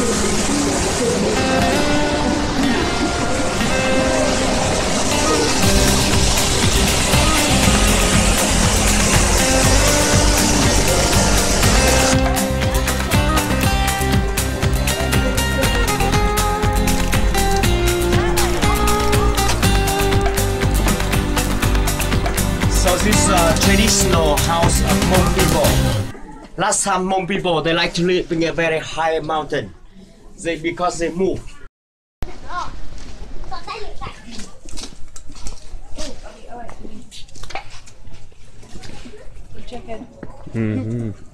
So this is a traditional house of Hmong people. Last time Hmong people, they like to live in a very high mountain. Because they move. Chicken.